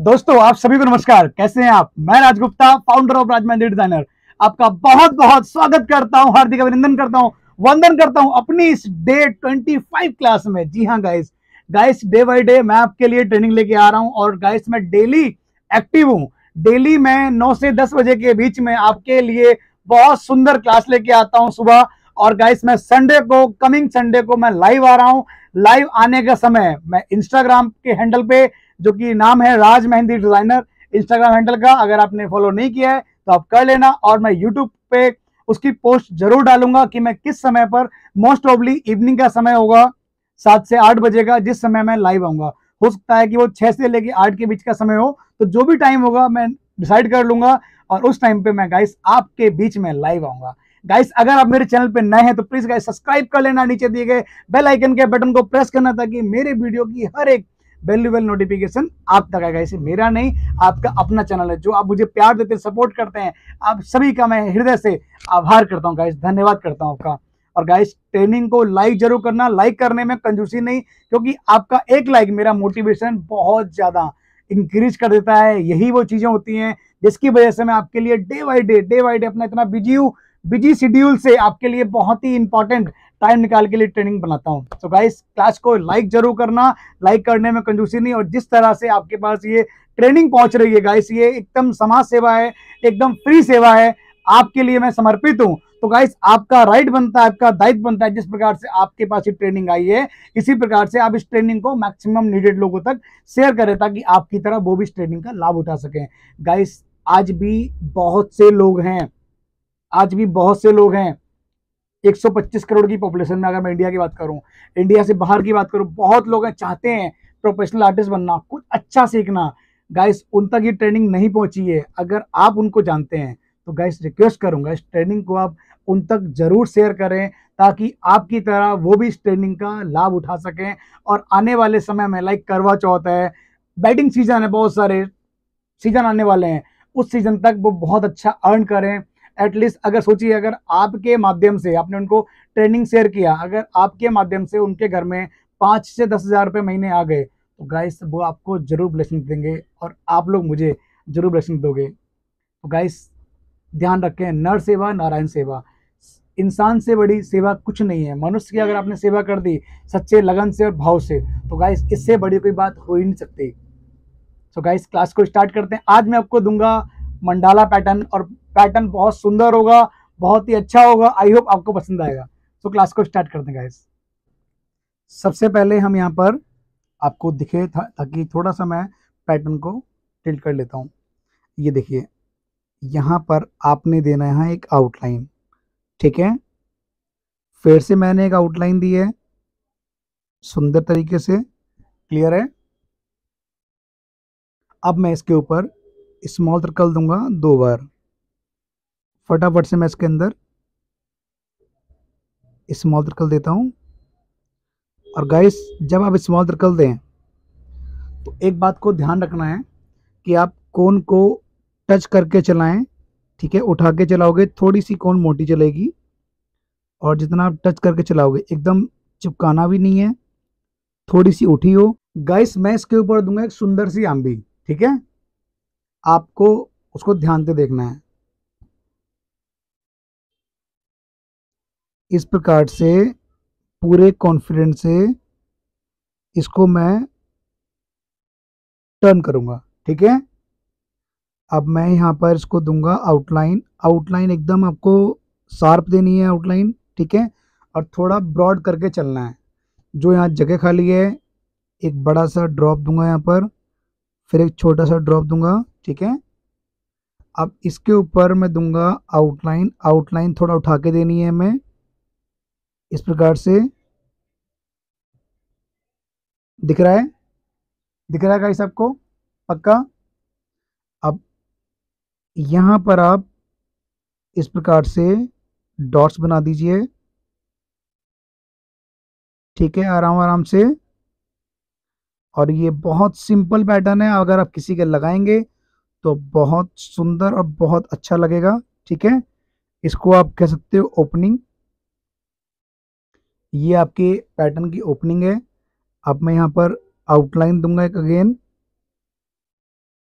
दोस्तों आप सभी को नमस्कार। कैसे हैं आप? मैं Raj Gupta, founder of Raj Mehndi designer, आपका बहुत बहुत स्वागत करता हूं, हार्दिक अभिनंदन करता हूं, वंदन करता हूं अपनी इस डे 25 क्लास में। जी हाँ गाइस, डे बाय डे मैं आपके लिए ट्रेनिंग लेके आ रहा हूं और गाइस मैं डेली एक्टिव हूं। डेली मैं 9 से 10 बजे के बीच में आपके लिए बहुत सुंदर क्लास लेके आता हूं सुबह। और गाइस मैं संडे को, कमिंग संडे को मैं लाइव आ रहा हूं। लाइव आने का समय मैं इंस्टाग्राम के हैंडल पे, जो कि नाम है Raj Mehndi designer, Instagram handle का अगर आपने फॉलो नहीं किया है तो आप कर लेना। और मैं यूट्यूब पे उसकी पोस्ट जरूर डालूंगा कि मैं किस समय पर, मोस्ट ऑफली इवनिंग का समय होगा, 7 से 8 बजे का, जिस समय मैं लाइव आऊंगा। हो सकता है कि वो 6 से लेकर 8 के बीच का समय हो, तो जो भी टाइम होगा मैं डिसाइड कर लूंगा और उस टाइम पे मैं गाइस आपके बीच में लाइव आऊंगा। गाइस अगर आप मेरे चैनल पे नए हैं तो प्लीज गाइस सब्सक्राइब कर लेना, नीचे दिए गए बेल आइकन के बटन को प्रेस करना ताकि मेरे वीडियो की हर एक वैल्यूएबल नोटिफिकेशन आप तक आएगा। इसे मेरा नहीं, आपका अपना चैनल है। जो आप मुझे प्यार देते, सपोर्ट करते हैं, आप सभी का मैं हृदय से आभार करता हूं गाइस, धन्यवाद करता हूं आपका। और गाइस ट्रेनिंग को लाइक जरूर करना, लाइक करने में कंजूसी नहीं, क्योंकि आपका एक लाइक मेरा मोटिवेशन बहुत ज्यादा इंक्रीज कर देता है। यही वो चीजें होती हैं जिसकी वजह से मैं आपके लिए डे बाय डे अपना इतना बिजी शेड्यूल से आपके लिए बहुत ही इंपॉर्टेंट टाइम निकाल के लिए ट्रेनिंग बनाता हूं। तो गाइस क्लास को लाइक जरूर करना, लाइक करने में कंजूसी नहीं। और जिस तरह से आपके पास ये ट्रेनिंग पहुंच रही है गाइस, ये एकदम समाज सेवा है, एकदम फ्री सेवा है, आपके लिए मैं समर्पित हूं। तो गाइस आपका राइट बनता है, आपका दायित्व बनता है, जिस प्रकार से आपके पास ये ट्रेनिंग आई है इसी प्रकार से आप इस ट्रेनिंग को मैक्सिमम नीडेड लोगों तक शेयर करें ताकि आपकी तरह वो भी इस ट्रेनिंग का लाभ उठा सकें। गाइस आज भी बहुत से लोग हैं, आज भी बहुत से लोग हैं, 125 करोड़ की पॉपुलेशन में अगर मैं इंडिया की बात करूं, इंडिया से बाहर की बात करूं, बहुत लोग हैं चाहते हैं प्रोफेशनल आर्टिस्ट बनना, कुछ अच्छा सीखना। गाइस उन तक ये ट्रेनिंग नहीं पहुंची है। अगर आप उनको जानते हैं तो गाइस रिक्वेस्ट करूंगा इस ट्रेनिंग को आप उन तक जरूर शेयर करें ताकि आपकी तरह वो भी इस ट्रेनिंग का लाभ उठा सकें। और आने वाले समय में लाइक करवा चौथ है, वेडिंग सीजन है, बहुत सारे सीजन आने वाले हैं, उस सीजन तक वो बहुत अच्छा अर्न करें। एटलीस्ट अगर सोचिए, अगर आपके माध्यम से आपने उनको ट्रेनिंग शेयर किया, अगर आपके माध्यम से उनके घर में 5 से 10 हज़ार रुपये महीने आ गए तो गाइस वो आपको जरूर ब्लेसिंग देंगे और आप लोग मुझे जरूर ब्लेसिंग दोगे। तो गाइस ध्यान रखें, नर सेवा नारायण सेवा, इंसान से बड़ी सेवा कुछ नहीं है। मनुष्य की अगर आपने सेवा कर दी सच्चे लगन से और भाव से तो गाइस इससे बड़ी कोई बात हो ही नहीं सकती। सो गाइस क्लास को स्टार्ट करते हैं। आज मैं आपको दूंगा मंडाला पैटर्न, और पैटर्न बहुत सुंदर होगा, बहुत ही अच्छा होगा। आई होप आपको पसंद आएगा। सो क्लास को स्टार्ट करते हैं गाइस। सबसे पहले हम यहाँ पर आपको दिखे ताकि थोड़ा सा मैं पैटर्न को टिल्ट कर लेता हूँ। ये देखिए, यहाँ पर आपने देना है एक आउटलाइन, ठीक है। फिर से मैंने एक आउटलाइन दी है सुंदर तरीके से, क्लियर है। अब मैं इसके ऊपर स्मॉल सर्कल दूंगा 2 बार। फटाफट से मैं इसके अंदर स्मॉल सर्कल देता हूं। और गाइस जब आप स्मॉल सर्कल दें तो एक बात को ध्यान रखना है कि आप कोन को टच करके चलाएं, ठीक है। उठा के चलाओगे थोड़ी सी कोन मोटी चलेगी, और जितना आप टच करके चलाओगे एकदम चिपकाना भी नहीं है, थोड़ी सी उठी हो। गाइस मैं इसके ऊपर दूंगा एक सुंदर सी आंबी, ठीक है। आपको उसको ध्यान से देखना है। इस प्रकार से पूरे कॉन्फिडेंस से इसको मैं टर्न करूंगा, ठीक है। अब मैं यहाँ पर इसको दूंगा आउटलाइन। आउटलाइन एकदम आपको शार्प देनी है आउटलाइन, ठीक है। और थोड़ा ब्रॉड करके चलना है। जो यहाँ जगह खाली है एक बड़ा सा ड्रॉप दूंगा यहाँ पर, फिर एक छोटा सा ड्रॉप दूंगा, ठीक है। अब इसके ऊपर मैं दूंगा आउटलाइन। आउटलाइन थोड़ा उठा के देनी है हमें, इस प्रकार से। दिख रहा है, दिख रहा है गाइस आपको पक्का? अब यहाँ पर आप इस प्रकार से डॉट्स बना दीजिए, ठीक है, आराम आराम से। और ये बहुत सिंपल पैटर्न है, अगर आप किसी के लगाएंगे तो बहुत सुंदर और बहुत अच्छा लगेगा, ठीक है। इसको आप कह सकते हो ओपनिंग। ये आपके पैटर्न की ओपनिंग है। अब मैं यहाँ पर आउटलाइन दूंगा एक अगेन,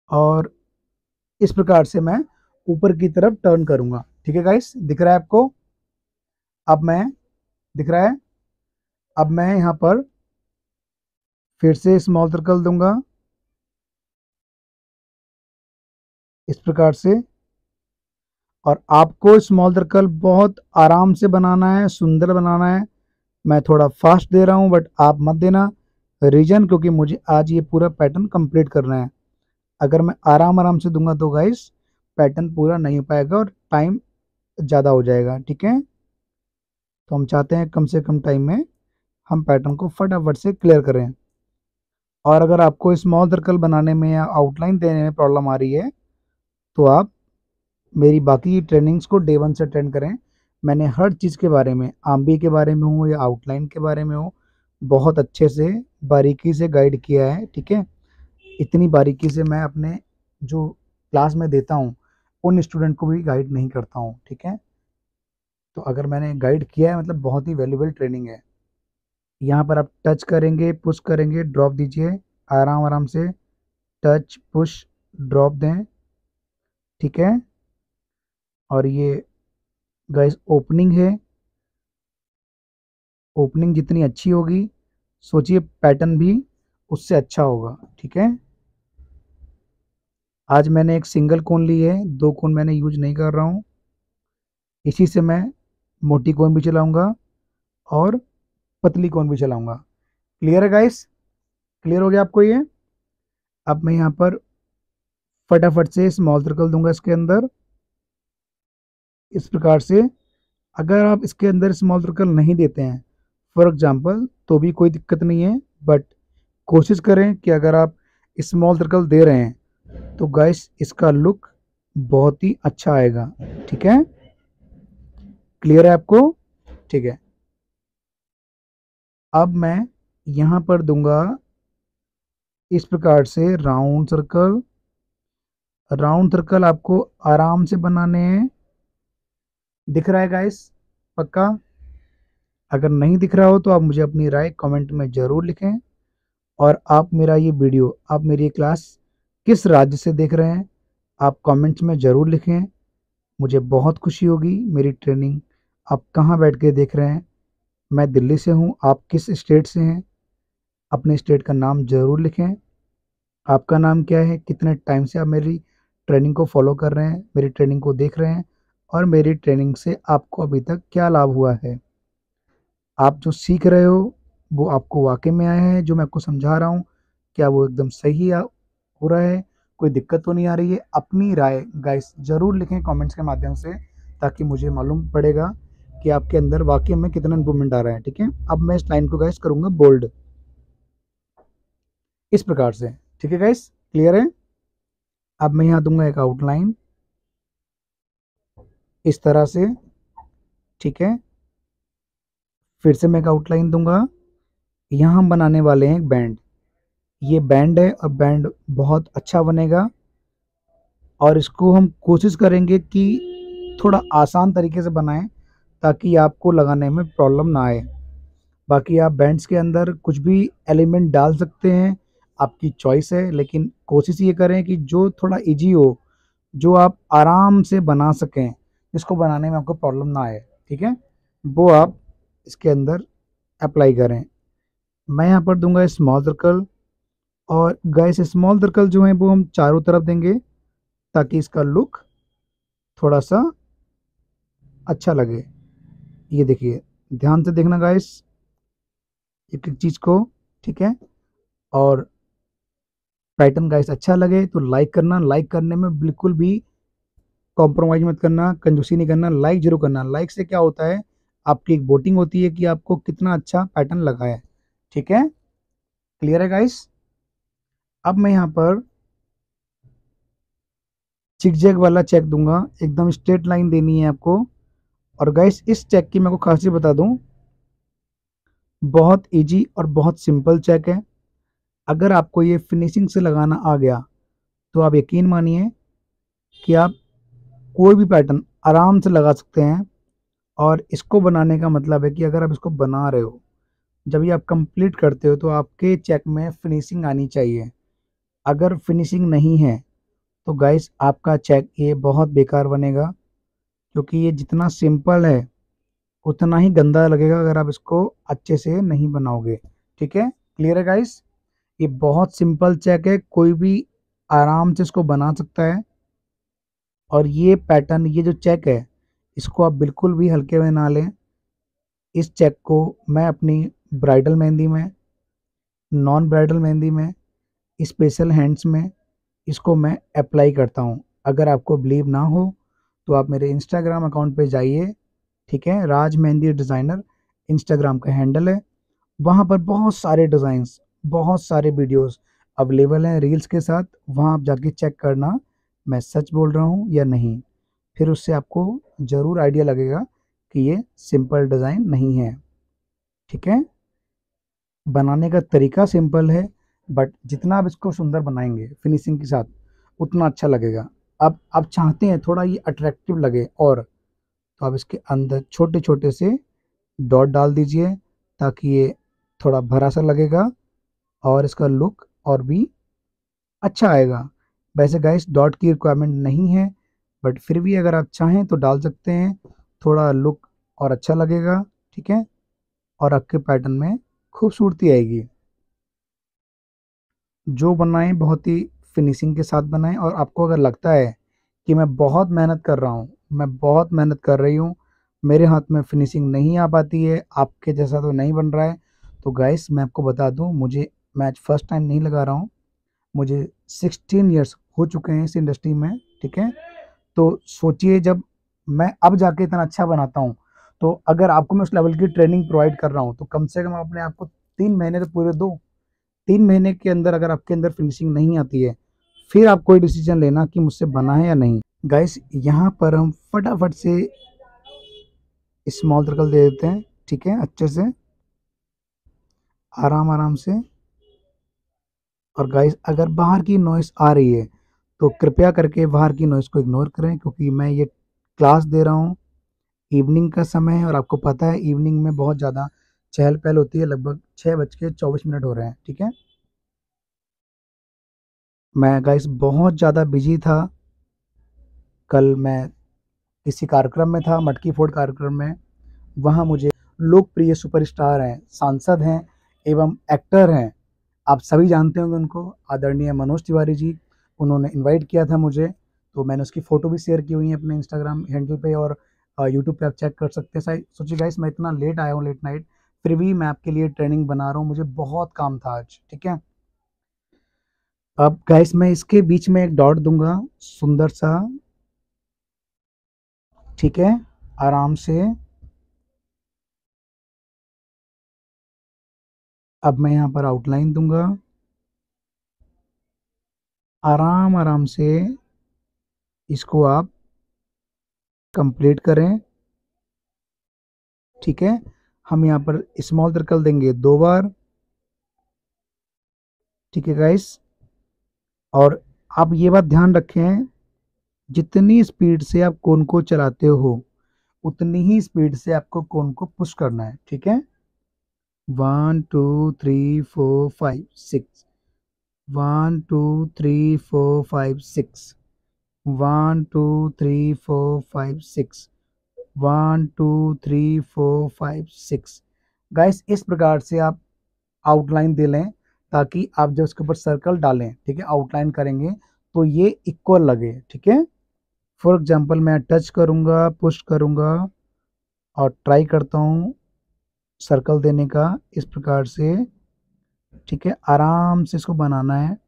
और इस प्रकार से मैं ऊपर की तरफ टर्न करूंगा। ठीक है गाइस, दिख रहा है आपको? अब मैं दिख रहा है? अब मैं यहाँ पर फिर से स्मॉल सर्कल दूंगा इस प्रकार से। और आपको स्मॉल सर्कल बहुत आराम से बनाना है, सुंदर बनाना है। मैं थोड़ा फास्ट दे रहा हूँ बट आप मत देना, रीजन क्योंकि मुझे आज ये पूरा पैटर्न कंप्लीट करना है। अगर मैं आराम आराम से दूंगा तो गाइस पैटर्न पूरा नहीं हो पाएगा और टाइम ज़्यादा हो जाएगा। ठीक है, तो हम चाहते हैं कम से कम टाइम में हम पैटर्न को फटाफट से क्लियर करें। और अगर आपको स्मॉल सर्कल बनाने में या आउटलाइन देने में प्रॉब्लम आ रही है तो आप मेरी बाकी ट्रेनिंग्स को डे 1 से अटेंड करें। मैंने हर चीज़ के बारे में, आम्बी के बारे में हो या आउटलाइन के बारे में हो, बहुत अच्छे से बारीकी से गाइड किया है। ठीक है, इतनी बारीकी से मैं अपने जो क्लास में देता हूँ उन स्टूडेंट को भी गाइड नहीं करता हूँ। ठीक है, तो अगर मैंने गाइड किया है मतलब बहुत ही वैल्यूबल ट्रेनिंग है। यहाँ पर आप टच करेंगे, पुश करेंगे, ड्रॉप दीजिए आराम आराम से, टच पुश ड्रॉप दें। ठीक है, और ये गाइस ओपनिंग है, ओपनिंग जितनी अच्छी होगी सोचिए पैटर्न भी उससे अच्छा होगा। ठीक है, आज मैंने एक सिंगल कोन ली है, 2 कोन मैंने यूज नहीं कर रहा हूँ। इसी से मैं मोटी कोन भी चलाऊंगा और पतली कोन भी चलाऊंगा। क्लियर है गाइस? क्लियर हो गया आपको ये? अब मैं यहाँ पर फटाफट से स्मॉल सर्कल दूंगा इसके अंदर इस प्रकार से। अगर आप इसके अंदर स्मॉल सर्कल नहीं देते हैं फॉर एग्जांपल तो भी कोई दिक्कत नहीं है, बट कोशिश करें कि अगर आप स्मॉल सर्कल दे रहे हैं तो गाइस इसका लुक बहुत ही अच्छा आएगा। ठीक है, क्लियर है आपको? ठीक है, अब मैं यहाँ पर दूंगा इस प्रकार से राउंड सर्कल। राउंड सर्कल आपको आराम से बनाने हैं। दिख रहा है गाइस पक्का? अगर नहीं दिख रहा हो तो आप मुझे अपनी राय कमेंट में ज़रूर लिखें। और आप मेरा ये वीडियो, आप मेरी क्लास किस राज्य से देख रहे हैं आप कमेंट्स में ज़रूर लिखें। मुझे बहुत खुशी होगी। मेरी ट्रेनिंग आप कहाँ बैठ के देख रहे हैं? मैं दिल्ली से हूँ, आप किस स्टेट से हैं? अपने स्टेट का नाम ज़रूर लिखें। आपका नाम क्या है? कितने टाइम से आप मेरी ट्रेनिंग को फॉलो कर रहे हैं, मेरी ट्रेनिंग को देख रहे हैं, और मेरी ट्रेनिंग से आपको अभी तक क्या लाभ हुआ है? आप जो सीख रहे हो वो आपको वाकई में आया है? जो मैं आपको समझा रहा हूँ क्या वो एकदम सही हो रहा है? कोई दिक्कत तो नहीं आ रही है? अपनी राय गाइस ज़रूर लिखें कमेंट्स के माध्यम से, ताकि मुझे मालूम पड़ेगा कि आपके अंदर वाकई में कितना इंप्रूवमेंट आ रहा है। ठीक है, अब मैं इस लाइन को गाइस करूँगा बोल्ड इस प्रकार से। ठीक है गाइस, क्लियर है? अब मैं यहाँ दूंगा एक आउटलाइन इस तरह से। ठीक है, फिर से मैं एक आउटलाइन दूंगा। यहाँ हम बनाने वाले हैं एक बैंड। ये बैंड है और बैंड बहुत अच्छा बनेगा और इसको हम कोशिश करेंगे कि थोड़ा आसान तरीके से बनाएं ताकि आपको लगाने में प्रॉब्लम ना आए। बाकी आप बैंड्स के अंदर कुछ भी एलिमेंट डाल सकते हैं, आपकी चॉइस है, लेकिन कोशिश ये करें कि जो थोड़ा इजी हो, जो आप आराम से बना सकें, जिसको बनाने में आपको प्रॉब्लम ना आए। ठीक है, वो आप इसके अंदर अप्लाई करें। मैं यहाँ पर दूंगा स्मॉल सर्कल, और गाइस स्मॉल सर्कल जो है वो हम चारों तरफ देंगे ताकि इसका लुक थोड़ा सा अच्छा लगे। ये देखिए, ध्यान से देखना गाइस एक एक चीज़ को। ठीक है, और पैटर्न गाइस अच्छा लगे तो लाइक करना, लाइक करने में बिल्कुल भी कॉम्प्रोमाइज़ मत करना, कंजूसी नहीं करना, लाइक जरूर करना। लाइक से क्या होता है, आपकी एक वोटिंग होती है कि आपको कितना अच्छा पैटर्न लगा है। ठीक है, क्लियर है गाइस? अब मैं यहाँ पर जिगजैग वाला चेक दूंगा, एकदम स्ट्रेट लाइन देनी है आपको। और गाइस इस चेक की मैं को खासियत बता दूं, बहुत इजी और बहुत सिंपल चेक है। अगर आपको ये फिनिशिंग से लगाना आ गया तो आप यकीन मानिए कि आप कोई भी पैटर्न आराम से लगा सकते हैं। और इसको बनाने का मतलब है कि अगर आप इसको बना रहे हो, जब ये आप कंप्लीट करते हो तो आपके चेक में फिनिशिंग आनी चाहिए। अगर फिनिशिंग नहीं है तो गाइस आपका चेक ये बहुत बेकार बनेगा, क्योंकि ये जितना सिंपल है उतना ही गंदा लगेगा अगर आप इसको अच्छे से नहीं बनाओगे। ठीक है, क्लियर है गाइस? ये बहुत सिंपल चेक है, कोई भी आराम से इसको बना सकता है। और ये पैटर्न, ये जो चेक है, इसको आप बिल्कुल भी हल्के में ना लें। इस चेक को मैं अपनी ब्राइडल मेहंदी में, नॉन ब्राइडल मेहंदी में, स्पेशल हैंड्स में इसको मैं अप्लाई करता हूँ। अगर आपको बिलीव ना हो तो आप मेरे इंस्टाग्राम अकाउंट पे जाइए। ठीक है, राज मेहंदी डिज़ाइनर इंस्टाग्राम का हैंडल है। वहाँ पर बहुत सारे डिज़ाइंस, बहुत सारे वीडियोस अवेलेबल हैं रील्स के साथ। वहाँ आप जाके चेक करना मैं सच बोल रहा हूँ या नहीं। फिर उससे आपको ज़रूर आइडिया लगेगा कि ये सिंपल डिज़ाइन नहीं है। ठीक है, बनाने का तरीका सिंपल है, बट जितना आप इसको सुंदर बनाएंगे फिनिशिंग के साथ उतना अच्छा लगेगा। अब आप चाहते हैं थोड़ा ये अट्रैक्टिव लगे, और तो आप इसके अंदर छोटे छोटे से डॉट डाल दीजिए, ताकि ये थोड़ा भरा सा लगेगा और इसका लुक और भी अच्छा आएगा। वैसे गाइस डॉट की रिक्वायरमेंट नहीं है, बट फिर भी अगर आप चाहें तो डाल सकते हैं, थोड़ा लुक और अच्छा लगेगा। ठीक है, और आपके पैटर्न में खूबसूरती आएगी। जो बनाएं बहुत ही फिनिशिंग के साथ बनाएं। और आपको अगर लगता है कि मैं बहुत मेहनत कर रहा हूँ, मैं बहुत मेहनत कर रही हूँ, मेरे हाथ में फिनिशिंग नहीं आ पाती है, आपके जैसा तो नहीं बन रहा है, तो गाइस मैं आपको बता दूँ, मैं आज फर्स्ट टाइम नहीं लगा रहा हूँ। मुझे 16 ईयर्स हो चुके हैं इस इंडस्ट्री में। ठीक है, तो सोचिए जब मैं अब जाके इतना अच्छा बनाता हूँ, तो अगर आपको मैं उस लेवल की ट्रेनिंग प्रोवाइड कर रहा हूँ, तो कम से कम अपने आप को 3 महीने तो पूरे दो। 3 महीने के अंदर अगर आपके अंदर फिनिशिंग नहीं आती है, फिर आप कोई डिसीजन लेना कि मुझसे बना है या नहीं। गाइस यहाँ पर हम फटाफट से स्मॉल सर्कल दे देते हैं। ठीक है, अच्छे से आराम आराम से। और गाइस अगर बाहर की नॉइस आ रही है तो कृपया करके बाहर की नॉइस को इग्नोर करें, क्योंकि मैं ये क्लास दे रहा हूँ, इवनिंग का समय है, और आपको पता है इवनिंग में बहुत ज़्यादा चहल पहल होती है। लगभग 6:24 हो रहे हैं। ठीक है, मैं गाइस बहुत ज़्यादा बिजी था। कल मैं किसी कार्यक्रम में था, मटकी फोड़ कार्यक्रम में। वहाँ मुझे लोकप्रिय सुपरस्टार हैं, सांसद हैं एवं एक्टर हैं, आप सभी जानते होंगे उनको, आदरणीय मनोज तिवारी जी। उन्होंने इनवाइट किया था मुझे, तो मैंने उसकी फ़ोटो भी शेयर की हुई है अपने इंस्टाग्राम हैंडल पे, और यूट्यूब पे आप चेक कर सकते हैं। सोचिए गाइस मैं इतना लेट आया हूँ, लेट नाइट, फिर भी मैं आपके लिए ट्रेनिंग बना रहा हूँ, मुझे बहुत काम था आज। ठीक है, अब गाइस मैं इसके बीच में एक डॉट दूंगा सुंदर सा। ठीक है, आराम से। अब मैं यहाँ पर आउटलाइन दूंगा, आराम आराम से इसको आप कंप्लीट करें। ठीक है, हम यहाँ पर स्मॉल सर्कल देंगे 2 बार। ठीक है गाइस, और आप ये बात ध्यान रखें, जितनी स्पीड से आप कोन को चलाते हो उतनी ही स्पीड से आपको कोन को पुश करना है। ठीक है, 1 2 3 4 5 6, 1 2 3 4 5 6, 1 2 3 4 5 6, 1 2 3 4 5 6। गाइस इस प्रकार से आप आउटलाइन दे लें, ताकि आप जब उसके ऊपर सर्कल डालें, ठीक है, आउटलाइन करेंगे तो ये इक्वल लगे। ठीक है, फॉर एग्जांपल मैं टच करूंगा, पुश करूंगा और ट्राई करता हूँ सर्कल देने का इस प्रकार से। ठीक है, आराम से इसको बनाना है,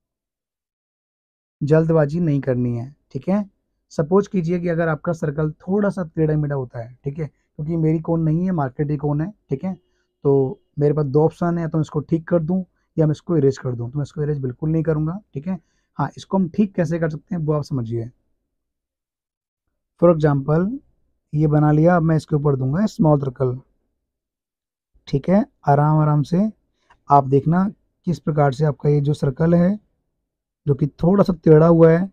जल्दबाजी नहीं करनी है। ठीक है, सपोज कीजिए कि अगर आपका सर्कल थोड़ा सा टेढ़ा मेढ़ा होता है, ठीक है, क्योंकि मेरी कोन नहीं है, मार्केट ही कोन है। ठीक है, तो मेरे पास 2 ऑप्शन है, तो मैं इसको ठीक कर दूं या मैं इसको इरेज कर दूं। तो मैं इसको इरेज बिल्कुल नहीं करूंगा। ठीक है, हाँ, इसको हम ठीक कैसे कर सकते हैं वो आप समझिए। फॉर एग्जाम्पल ये बना लिया, अब मैं इसके ऊपर दूंगा स्मॉल सर्कल। ठीक है, आराम आराम से आप देखना किस प्रकार से आपका ये जो सर्कल है, जो कि थोड़ा सा टेढ़ा हुआ है,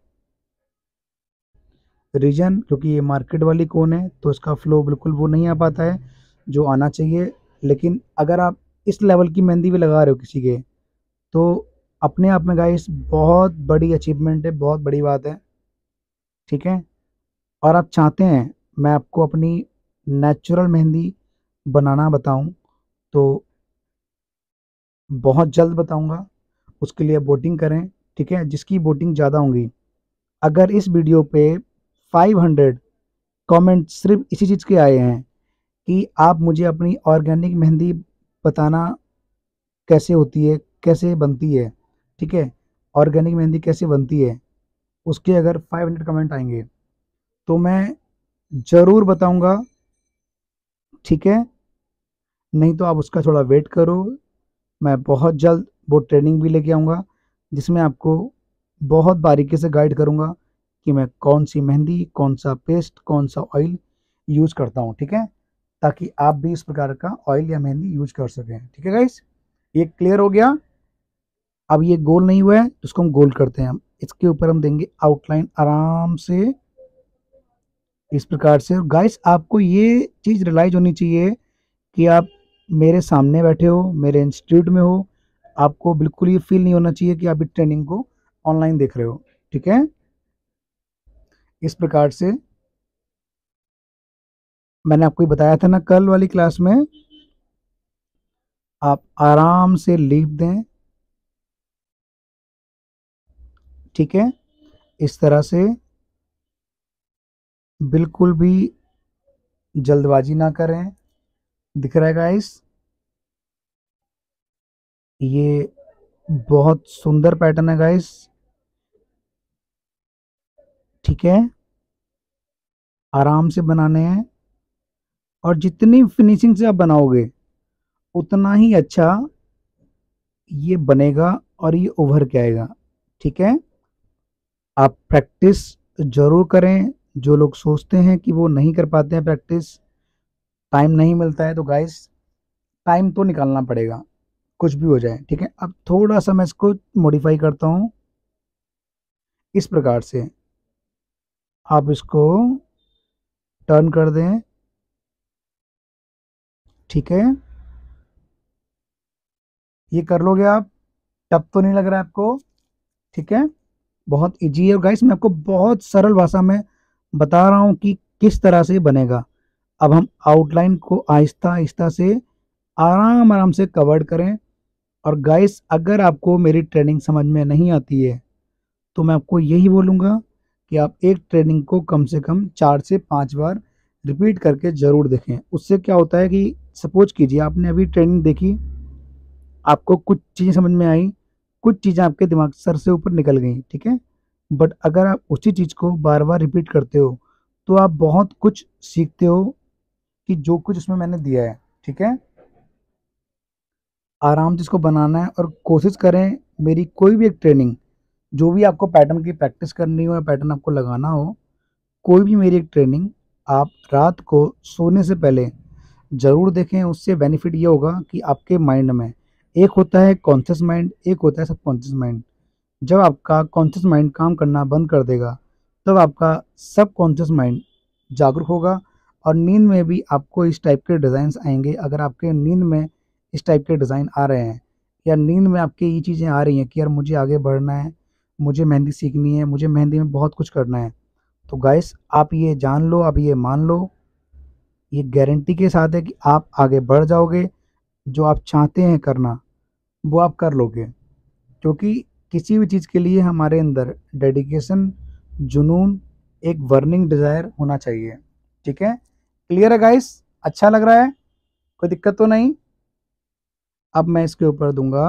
रीजन क्योंकि ये मार्केट वाली कोन है, तो इसका फ्लो बिल्कुल वो नहीं आ पाता है जो आना चाहिए। लेकिन अगर आप इस लेवल की मेहंदी भी लगा रहे हो किसी के, तो अपने आप में गाइस बहुत बड़ी अचीवमेंट है, बहुत बड़ी बात है। ठीक है, और आप चाहते हैं मैं आपको अपनी नेचुरल मेहंदी बनाना बताऊं, तो बहुत जल्द बताऊंगा। उसके लिए वोटिंग करें। ठीक है, जिसकी वोटिंग ज़्यादा होंगी, अगर इस वीडियो पे 500 कमेंट सिर्फ इसी चीज़ के आए हैं कि आप मुझे अपनी ऑर्गेनिक मेहंदी बताना कैसे होती है, कैसे बनती है। ठीक है, ऑर्गेनिक मेहंदी कैसे बनती है, उसके अगर 500 कमेंट आएंगे तो मैं ज़रूर बताऊंगा। ठीक है, नहीं तो आप उसका थोड़ा वेट करो। मैं बहुत जल्द वो ट्रेनिंग भी लेके आऊँगा, जिसमें आपको बहुत बारीकी से गाइड करूँगा कि मैं कौन सी मेहंदी, कौन सा पेस्ट, कौन सा ऑयल यूज़ करता हूँ। ठीक है, ताकि आप भी इस प्रकार का ऑयल या मेहंदी यूज कर सकें। ठीक है गाइस, ये क्लियर हो गया। अब ये गोल नहीं हुआ है तो इसको हम गोल करते हैं। हम इसके ऊपर हम देंगे आउटलाइन आराम से, इस प्रकार से। और गाइस, आपको ये चीज़ रियलाइज होनी चाहिए कि आप मेरे सामने बैठे हो, मेरे इंस्टीट्यूट में हो। आपको बिल्कुल ये फील नहीं होना चाहिए कि आप इस ट्रेनिंग को ऑनलाइन देख रहे हो। ठीक है, इस प्रकार से मैंने आपको ये बताया था ना कल वाली क्लास में, आप आराम से लीव दें। ठीक है, इस तरह से बिल्कुल भी जल्दबाजी ना करें। दिख रहा है गाइस, ये बहुत सुंदर पैटर्न है गाइस। ठीक है, आराम से बनाने हैं, और जितनी फिनिशिंग से आप बनाओगे उतना ही अच्छा ये बनेगा और ये उभर के आएगा। ठीक है, आप प्रैक्टिस जरूर करें। जो लोग सोचते हैं कि वो नहीं कर पाते हैं प्रैक्टिस, टाइम नहीं मिलता है, तो गाइस टाइम तो निकालना पड़ेगा, कुछ भी हो जाए। ठीक है, अब थोड़ा सा मैं इसको मॉडिफाई करता हूँ, इस प्रकार से आप इसको टर्न कर दें। ठीक है, ये कर लोगे आप, टफ तो नहीं लग रहा है आपको? ठीक है, बहुत इजी है गाइस, मैं आपको बहुत सरल भाषा में बता रहा हूँ कि किस तरह से बनेगा। अब हम आउटलाइन को आहिस्ता आहिस्ता से आराम आराम से कवर करें। और गाइस, अगर आपको मेरी ट्रेनिंग समझ में नहीं आती है तो मैं आपको यही बोलूँगा कि आप एक ट्रेनिंग को कम से कम 4 से 5 बार रिपीट करके ज़रूर देखें। उससे क्या होता है कि सपोज कीजिए आपने अभी ट्रेनिंग देखी, आपको कुछ चीज़ें समझ में आई, कुछ चीज़ें आपके दिमाग सर से ऊपर निकल गई। ठीक है, बट अगर आप उसी चीज़ को बार बार रिपीट करते हो तो आप बहुत कुछ सीखते हो कि जो कुछ उसमें मैंने दिया है। ठीक है, आराम से इसको बनाना है, और कोशिश करें मेरी कोई भी एक ट्रेनिंग, जो भी आपको पैटर्न की प्रैक्टिस करनी हो या पैटर्न आपको लगाना हो, कोई भी मेरी एक ट्रेनिंग आप रात को सोने से पहले ज़रूर देखें। उससे बेनिफिट ये होगा कि आपके माइंड में एक होता है कॉन्शियस माइंड, एक होता है सबकॉन्शियस माइंड। जब आपका कॉन्शियस माइंड काम करना बंद कर देगा, तब आपका सबकॉन्शियस माइंड जागरूक होगा, और नींद में भी आपको इस टाइप के डिज़ाइंस आएंगे। अगर आपके नींद में इस टाइप के डिज़ाइन आ रहे हैं, या नींद में आपके ये चीज़ें आ रही हैं कि यार मुझे आगे बढ़ना है, मुझे मेहंदी सीखनी है, मुझे मेहंदी में बहुत कुछ करना है, तो गाइस आप ये जान लो, आप ये मान लो, ये गारंटी के साथ है कि आप आगे बढ़ जाओगे। जो आप चाहते हैं करना वो आप कर लोगे, क्योंकि किसी भी चीज़ के लिए हमारे अंदर डेडिकेशन, जुनून, एक बर्निंग डिज़ायर होना चाहिए। ठीक है, क्लियर है गाइस? अच्छा लग रहा है? कोई दिक्कत तो नहीं? अब मैं इसके ऊपर दूंगा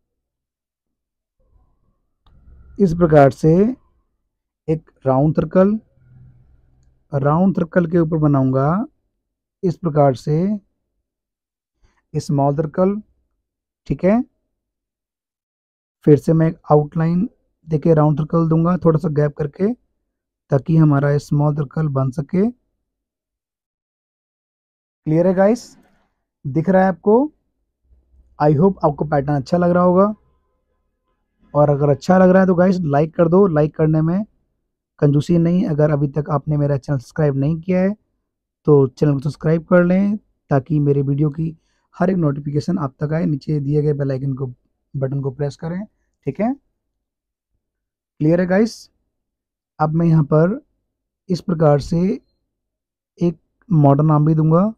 इस प्रकार से एक राउंड सर्कल, राउंड सर्कल के ऊपर बनाऊंगा इस प्रकार से स्मॉल सर्कल। ठीक है, फिर से मैं एक आउटलाइन देके राउंड सर्कल दूंगा थोड़ा सा गैप करके, ताकि हमारा स्मॉल सर्कल बन सके। क्लियर है गाइस? दिख रहा है आपको? आई होप आपको पैटर्न अच्छा लग रहा होगा, और अगर अच्छा लग रहा है तो गाइस लाइक कर दो। लाइक करने में कंजूसी नहीं। अगर अभी तक आपने मेरा चैनल सब्सक्राइब नहीं किया है तो चैनल को सब्सक्राइब कर लें, ताकि मेरे वीडियो की हर एक नोटिफिकेशन आप तक आए। नीचे दिए गए बेल आइकन को, बटन को प्रेस करें, ठीक है, क्लियर है गाइस। अब मैं यहाँ पर इस प्रकार से एक मॉडर्न नाम भी दूंगा।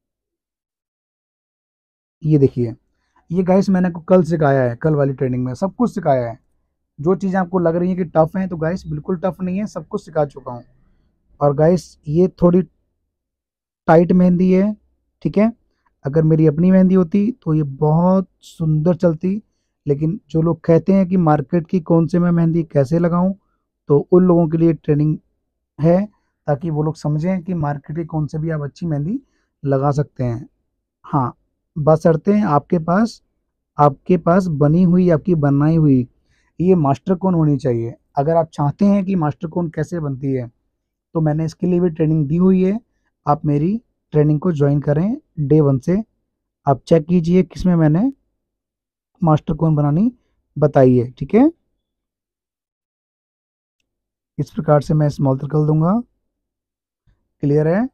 ये देखिए, ये गाइस मैंने आपको कल सिखाया है, कल वाली ट्रेनिंग में सब कुछ सिखाया है। जो चीज़ें आपको लग रही है कि टफ है, तो गाइस बिल्कुल टफ नहीं है, सब कुछ सिखा चुका हूँ। और गाइस ये थोड़ी टाइट मेहंदी है, ठीक है। अगर मेरी अपनी मेहंदी होती तो ये बहुत सुंदर चलती, लेकिन जो लोग कहते हैं कि मार्केट की कौन से मैं मेहंदी कैसे लगाऊं, तो उन लोगों के लिए ट्रेनिंग है, ताकि वो लोग समझें कि मार्केट की कौन से भी आप अच्छी मेहंदी लगा सकते हैं। हाँ, बशर्ते आपके पास बनी हुई, आपकी बनाई हुई ये मास्टर कौन होनी चाहिए। अगर आप चाहते हैं कि मास्टर कौन कैसे बनती है, तो मैंने इसके लिए भी ट्रेनिंग दी हुई है। आप मेरी ट्रेनिंग को ज्वाइन करें डे 1 से। आप चेक कीजिए किसमें मैंने मास्टर कौन बनानी बताई है, ठीक है। इस प्रकार से मैं स्मॉल सर्कल दूंगा, क्लियर है।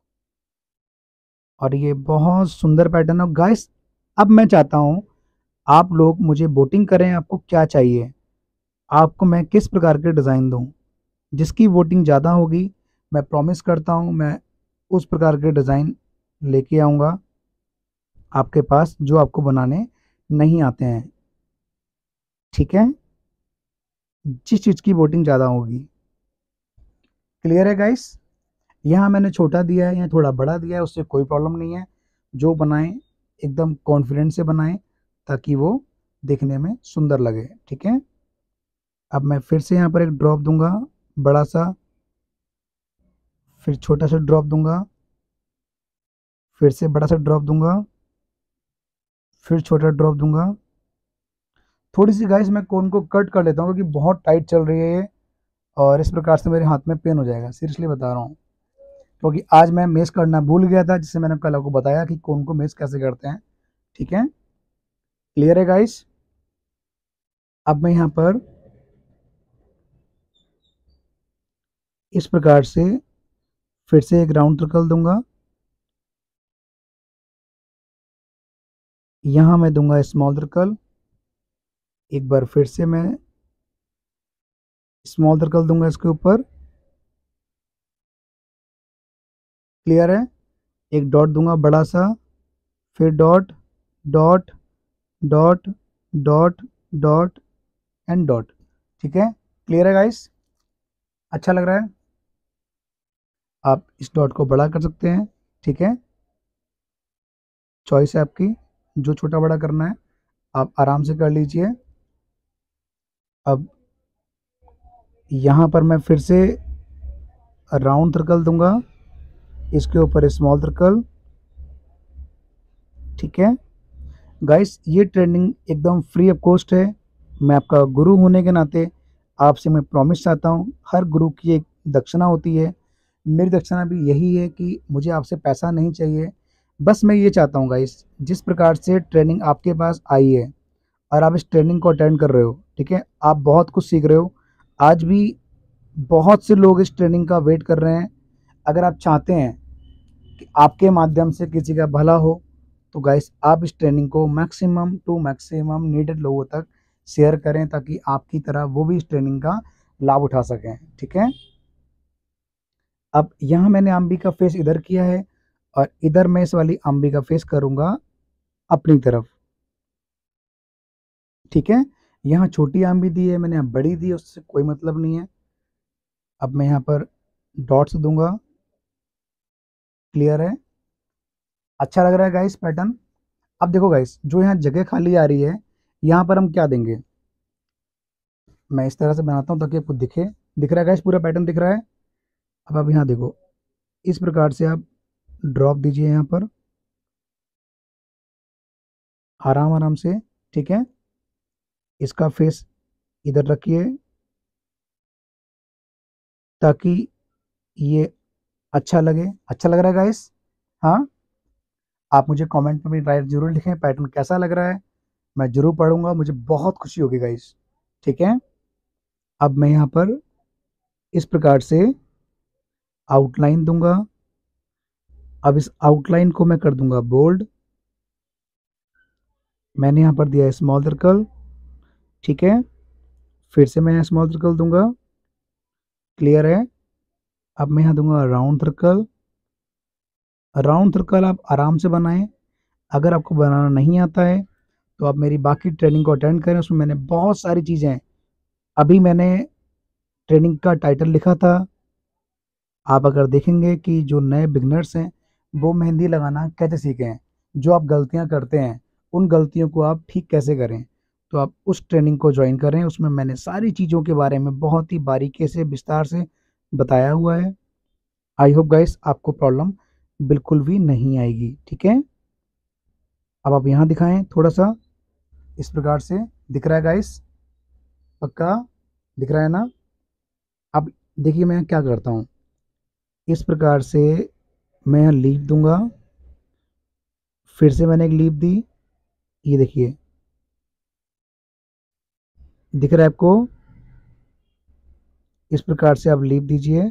और ये बहुत सुंदर पैटर्न है गाइस। अब मैं चाहता हूँ आप लोग मुझे वोटिंग करें, आपको क्या चाहिए, आपको मैं किस प्रकार के डिज़ाइन दूं। जिसकी वोटिंग ज़्यादा होगी, मैं प्रॉमिस करता हूँ मैं उस प्रकार के डिज़ाइन लेके आऊँगा आपके पास, जो आपको बनाने नहीं आते हैं, ठीक है। जिस चीज़ की वोटिंग ज़्यादा होगी, क्लियर है गाइस। यहाँ मैंने छोटा दिया है या थोड़ा बड़ा दिया है, उससे कोई प्रॉब्लम नहीं है। जो बनाएं एकदम कॉन्फिडेंस से बनाएं, ताकि वो देखने में सुंदर लगे, ठीक है। अब मैं फिर से यहाँ पर एक ड्रॉप दूंगा बड़ा सा, फिर छोटा सा ड्रॉप दूंगा, फिर से बड़ा सा ड्रॉप दूंगा, फिर छोटा ड्रॉप दूंगा। थोड़ी सी गाइस मैं कोन को कट कर लेता हूँ, क्योंकि बहुत टाइट चल रही है ये, और इस प्रकार से मेरे हाथ में पेन हो जाएगा, सीरियसली बता रहा हूँ। क्योंकि आज मैं मेस करना भूल गया था, जिससे मैंने कल आपको बताया कि कोन को मेस कैसे करते हैं, ठीक है। क्लियर है गाइस। अब मैं यहाँ पर इस प्रकार से फिर से एक राउंड सर्कल दूंगा। यहाँ मैं दूंगा स्मॉल सर्कल, एक बार फिर से मैं स्मॉल सर्कल दूंगा इसके ऊपर, क्लियर है। एक डॉट दूंगा बड़ा सा, फिर dot dot dot dot dot and dot, ठीक है। क्लियर है गाइस, अच्छा लग रहा है। आप इस डॉट को बड़ा कर सकते हैं, ठीक है, चॉइस है आपकी। जो छोटा बड़ा करना है आप आराम से कर लीजिए। अब यहाँ पर मैं फिर से राउंड सर्कल दूंगा, इसके ऊपर स्मॉल सर्कल, ठीक है। गाइस ये ट्रेनिंग एकदम फ्री ऑफ कॉस्ट है। मैं आपका गुरु होने के नाते आपसे मैं प्रॉमिस चाहता हूँ, हर गुरु की एक दक्षिणा होती है। मेरी दक्षिणा भी यही है कि मुझे आपसे पैसा नहीं चाहिए। बस मैं ये चाहता हूँ गाइस, जिस प्रकार से ट्रेनिंग आपके पास आई है और आप इस ट्रेनिंग को अटेंड कर रहे हो, ठीक है, आप बहुत कुछ सीख रहे हो। आज भी बहुत से लोग इस ट्रेनिंग का वेट कर रहे हैं। अगर आप चाहते हैं कि आपके माध्यम से किसी का भला हो, तो गाइस आप इस ट्रेनिंग को मैक्सिमम टू मैक्सिमम नीडेड लोगों तक शेयर करें, ताकि आपकी तरह वो भी इस ट्रेनिंग का लाभ उठा सकें, ठीक है। अब यहाँ मैंने अम्बी का फेस इधर किया है, और इधर मैं इस वाली अम्बी का फेस करूँगा अपनी तरफ, ठीक है। यहाँ छोटी अम्बी दी है मैंने, यहाँ बड़ी दी है, उससे कोई मतलब नहीं है। अब मैं यहाँ पर डॉट्स दूंगा, क्लियर है, अच्छा लग रहा है गाइस पैटर्न। अब देखो गाइस, जो यहाँ जगह खाली आ रही है, यहाँ पर हम क्या देंगे। मैं इस तरह से बनाता हूँ ताकि आपको दिखे, दिख रहा है गाइस, पूरा पैटर्न दिख रहा है। अब आप यहाँ देखो, इस प्रकार से आप ड्रॉप दीजिए यहाँ पर आराम आराम से, ठीक है। इसका फेस इधर रखिए, ताकि ये अच्छा लगे। अच्छा लग रहा है गाइस, हाँ। आप मुझे कमेंट में अपनी राय जरूर लिखें, पैटर्न कैसा लग रहा है, मैं जरूर पढ़ूंगा, मुझे बहुत खुशी होगी गाइस, ठीक है। अब मैं यहाँ पर इस प्रकार से आउटलाइन दूंगा। अब इस आउटलाइन को मैं कर दूंगा बोल्ड। मैंने यहाँ पर दिया है स्मॉल सर्कल, ठीक है, फिर से मैं स्मॉल सर्कल दूंगा, क्लियर है। अब मैं यहाँ दूंगा राउंड सर्कल। राउंड सर्कल आप आराम से बनाएं। अगर आपको बनाना नहीं आता है तो आप मेरी बाकी ट्रेनिंग को अटेंड करें, उसमें मैंने बहुत सारी चीज़ें हैं। अभी मैंने ट्रेनिंग का टाइटल लिखा था। आप अगर देखेंगे कि जो नए बिगनर्स हैं वो मेहंदी लगाना कैसे सीखें, जो आप गलतियां करते हैं उन गलतियों को आप ठीक कैसे करें, तो आप उस ट्रेनिंग को ज्वाइन करें। उसमें मैंने सारी चीज़ों के बारे में बहुत ही बारीकी से विस्तार से बताया हुआ है। आई होप गाइस आपको प्रॉब्लम बिल्कुल भी नहीं आएगी, ठीक है। अब आप यहाँ दिखाएं थोड़ा सा, इस प्रकार से दिख रहा है गाइस, पक्का दिख रहा है ना। अब देखिए मैं क्या करता हूँ, इस प्रकार से मैं यहाँ लीफ दूंगा, फिर से मैंने एक लीफ दी, ये देखिए दिख रहा है आपको। इस प्रकार से आप लीफ दीजिए,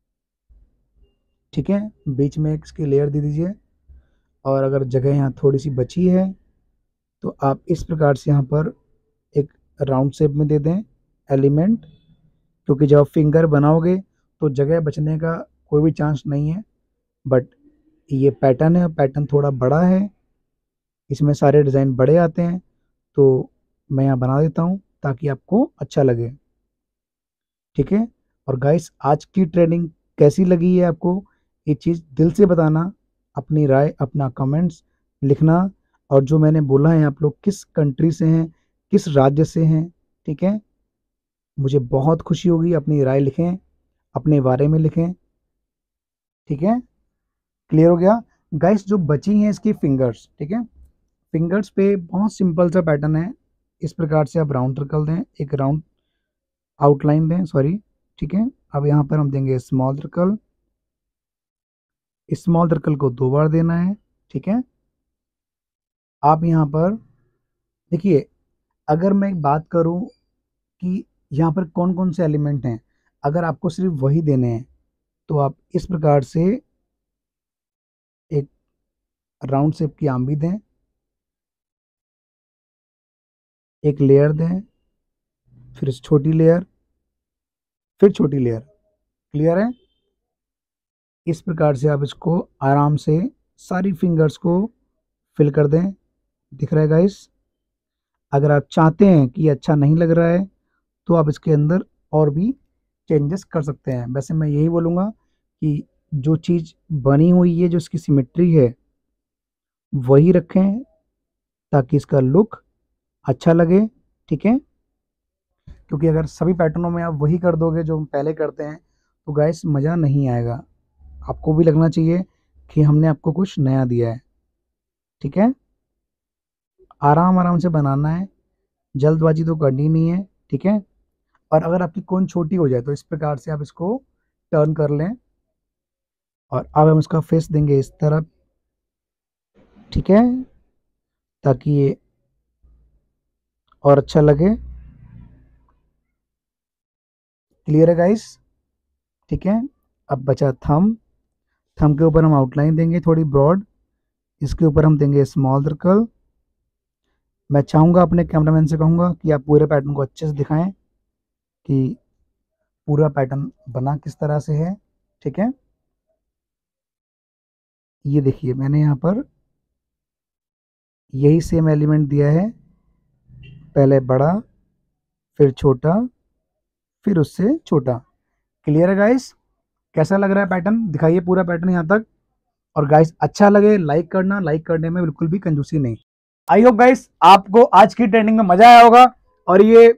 ठीक है, बीच में एक इसकी लेयर दे दीजिए। और अगर जगह यहाँ थोड़ी सी बची है तो आप इस प्रकार से यहाँ पर एक राउंड शेप में दे दें एलिमेंट, क्योंकि जब आप फिंगर बनाओगे तो जगह बचने का कोई भी चांस नहीं है। बट ये पैटर्न है, पैटर्न थोड़ा बड़ा है, इसमें सारे डिज़ाइन बड़े आते हैं, तो मैं यहाँ बना देता हूँ ताकि आपको अच्छा लगे, ठीक है। और गाइस आज की ट्रेनिंग कैसी लगी है आपको, ये चीज़ दिल से बताना, अपनी राय अपना कमेंट्स लिखना। और जो मैंने बोला है आप लोग किस कंट्री से हैं, किस राज्य से हैं, ठीक है, मुझे बहुत खुशी होगी। अपनी राय लिखें, अपने बारे में लिखें, ठीक है, क्लियर हो गया। गाइस जो बची हैं इसकी फिंगर्स, ठीक है, फिंगर्स पे बहुत सिंपल सा पैटर्न है। इस प्रकार से आप राउंड सर्कल दें, एक राउंड आउटलाइन दें, सॉरी, ठीक है। अब यहाँ पर हम देंगे स्मॉल सर्कल, स्मॉल सर्कल को 2 बार देना है, ठीक है। आप यहाँ पर देखिए, अगर मैं एक बात करूँ कि यहाँ पर कौन कौन से एलिमेंट हैं, अगर आपको सिर्फ वही देने हैं तो आप इस प्रकार से एक राउंड शेप की आर्म भी दें, एक लेयर दें, फिर छोटी लेयर, फिर छोटी लेयर, क्लियर है। इस प्रकार से आप इसको आराम से सारी फिंगर्स को फिल कर दें, दिख रहा है गाइस। अगर आप चाहते हैं कि ये अच्छा नहीं लग रहा है तो आप इसके अंदर और भी चेंजेस कर सकते हैं। वैसे मैं यही बोलूँगा कि जो चीज़ बनी हुई है, जो इसकी सिमेट्री है, वही रखें ताकि इसका लुक अच्छा लगे, ठीक है। क्योंकि अगर सभी पैटर्नों में आप वही कर दोगे जो हम पहले करते हैं तो गाइस मज़ा नहीं आएगा। आपको भी लगना चाहिए कि हमने आपको कुछ नया दिया है, ठीक है। आराम आराम से बनाना है, जल्दबाजी तो करनी नहीं है, ठीक है। और अगर आपकी कोन छोटी हो जाए तो इस प्रकार से आप इसको टर्न कर लें, और अब हम इसका फेस देंगे इस तरफ, ठीक है, ताकि ये और अच्छा लगे, क्लियर है गाइस, ठीक है। अब बचा थंब, थंब के ऊपर हम आउटलाइन देंगे थोड़ी ब्रॉड, इसके ऊपर हम देंगे स्मॉल सर्कल। मैं चाहूँगा अपने कैमरामैन से कहूँगा कि आप पूरे पैटर्न को अच्छे से दिखाएं कि पूरा पैटर्न बना किस तरह से है, ठीक है। ये देखिए मैंने यहाँ पर यही सेम एलिमेंट दिया है, पहले बड़ा, फिर छोटा, फिर उससे छोटा, क्लियर है गाइस। कैसा लग रहा है पैटर्न, दिखाइए पूरा पैटर्न यहाँ तक। और गाइस अच्छा लगे लाइक करना, लाइक करने में बिल्कुल भी कंजूसी नहीं। आई होप गाइस आपको आज की ट्रेनिंग में मजा आया होगा। और ये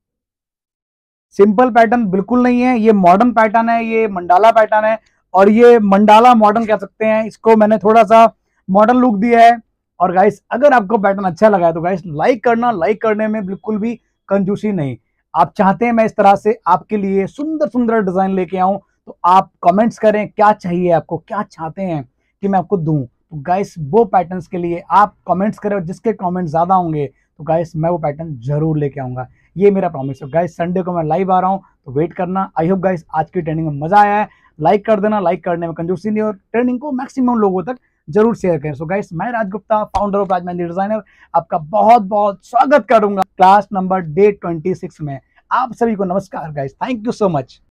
सिंपल पैटर्न बिल्कुल नहीं है, ये मॉडर्न पैटर्न है, ये मंडाला पैटर्न है। और ये मंडाला मॉडर्न कह सकते हैं इसको, मैंने थोड़ा सा मॉडर्न लुक दिया है। और गाइस अगर आपको पैटर्न अच्छा लगा है तो गाइस लाइक करना, लाइक करने में बिल्कुल भी कंजूसी नहीं। आप चाहते हैं मैं इस तरह से आपके लिए सुंदर सुंदर डिजाइन लेके आऊं तो आप कमेंट्स करें क्या चाहिए आपको, क्या चाहते हैं कि मैं आपको दूं। तो गाइस वो पैटर्न्स के लिए आप कमेंट्स करें, और जिसके कमेंट ज्यादा होंगे तो गाइस मैं वो पैटर्न जरूर लेके आऊंगा, ये मेरा प्रॉमिस है। गाइस संडे को मैं लाइव आ रहा हूँ तो वेट करना। आई होप गाइस आज की ट्रेनिंग में मजा आया है। लाइक कर देना, लाइक करने में कंजूसी नहीं, और ट्रेनिंग को मैक्सिमम लोगों तक जरूर शेयर करें। सो गाइस, मैं Raj Gupta, founder of Raj Mehndi designer, आपका बहुत बहुत स्वागत करूंगा क्लास नंबर डे 26 में। आप सभी को नमस्कार guys, thank you so much.